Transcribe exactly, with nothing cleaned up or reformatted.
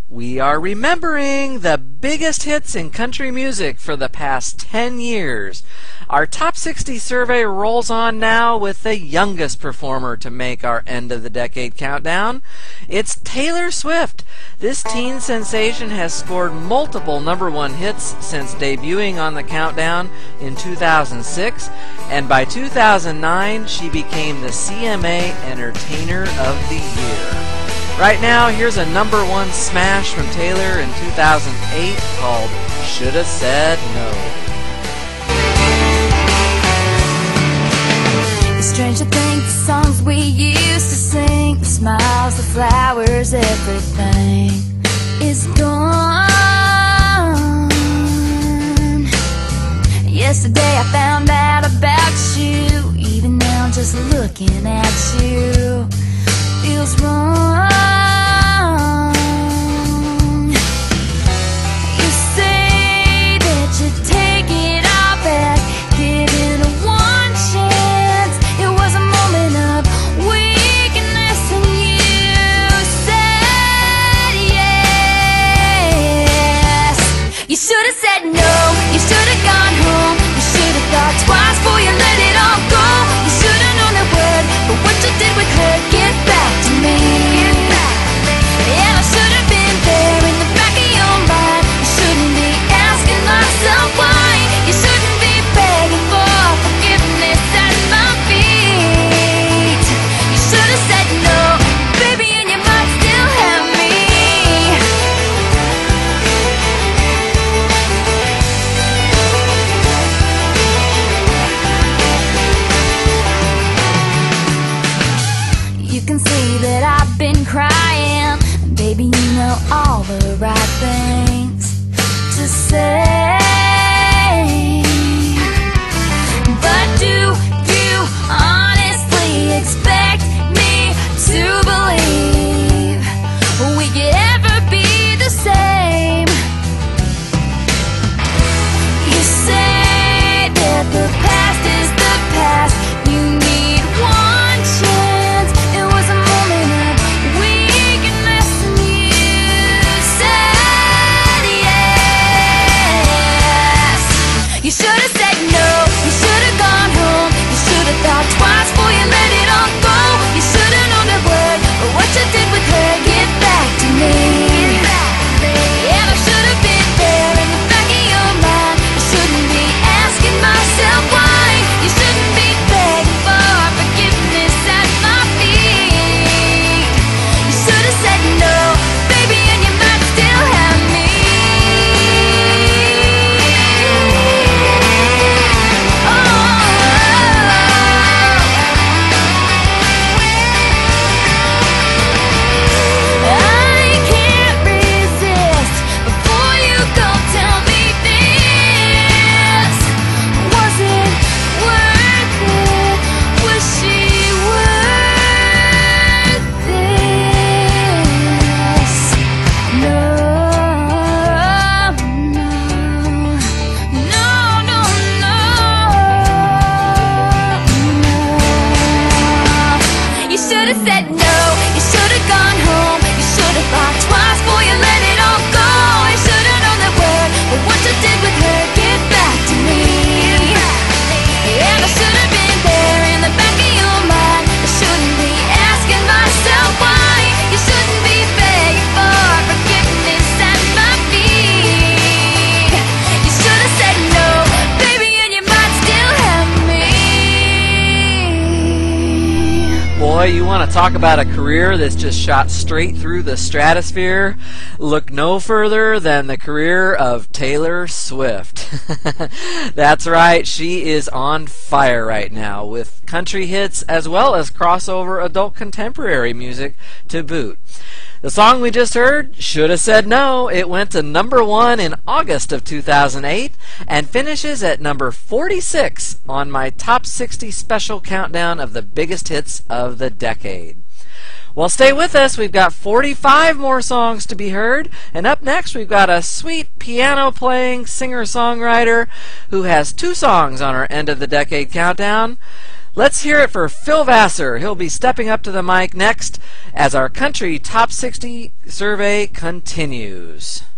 We are remembering the biggest hits in country music for the past ten years. Our Top sixty survey rolls on now with the youngest performer to make our end of the decade countdown. It's Taylor Swift. This teen sensation has scored multiple number one hits since debuting on the countdown in two thousand six, and by two thousand nine she became the C M A Entertainer of the Year. Right now, here's a number one smash from Taylor in two thousand eight called Shoulda Said No. It's strange to think the songs we used to sing, the smiles, the flowers, everything is gone. Yesterday I found out about you, even now just looking at you feels wrong. You say that you take it all back, giving it one chance. It was a moment of weakness and you said yes. You should have said no, you should have gone home, you should have thought twice before you let it all go. You should have known that word, but what you did with her, get back to me. And I should have been there in the back of your mind. You shouldn't be asking myself why. You shouldn't be begging for forgiveness at my feet. You should have said no, baby, and you might still have me. You can see that I've been crying, baby, you know all the right things to say. But do you honestly expect me to believe we could ever be the same? You say that the past is the past, you need one chance. It was a moment of weakness and you said yes. You should have said no, you should have gone home, you should have thought twice before you let it all go. You should have known that word, but what you did with her, get back to me. And I should have been there in the back of your mind. I shouldn't be asking myself why. You shouldn't be begging for forgiveness at my feet. You should have said no, baby, and you might still have me. I can't resist. Before you go, tell me this. Was it worth it? Was she worth this? No, no, no, no, no, no. You should have said no, you should have gone home, you should have thought twice before you let it all go. You should have known that word, but what you did with her, get back to me. And I should have been there in the back of your mind. I shouldn't be asking myself why. You shouldn't be begging for forgiveness at my feet. You should have said no, baby, and you might still have me. Boy, you want to talk about a career that's just shot straight through the stratosphere? Look no further than the career of Taylor Swift. That's right, she is on fire right now with country hits as well as crossover adult contemporary music to boot. The song we just heard, Shoulda Said No, it went to number one in August of two thousand eight and finishes at number forty-six on my Top sixty special countdown of the biggest hits of the decade. Well, stay with us. We've got forty-five more songs to be heard, and up next we've got a sweet piano-playing singer-songwriter who has two songs on our end of the decade countdown. Let's hear it for Phil Vassar. He'll be stepping up to the mic next as our country top sixty survey continues.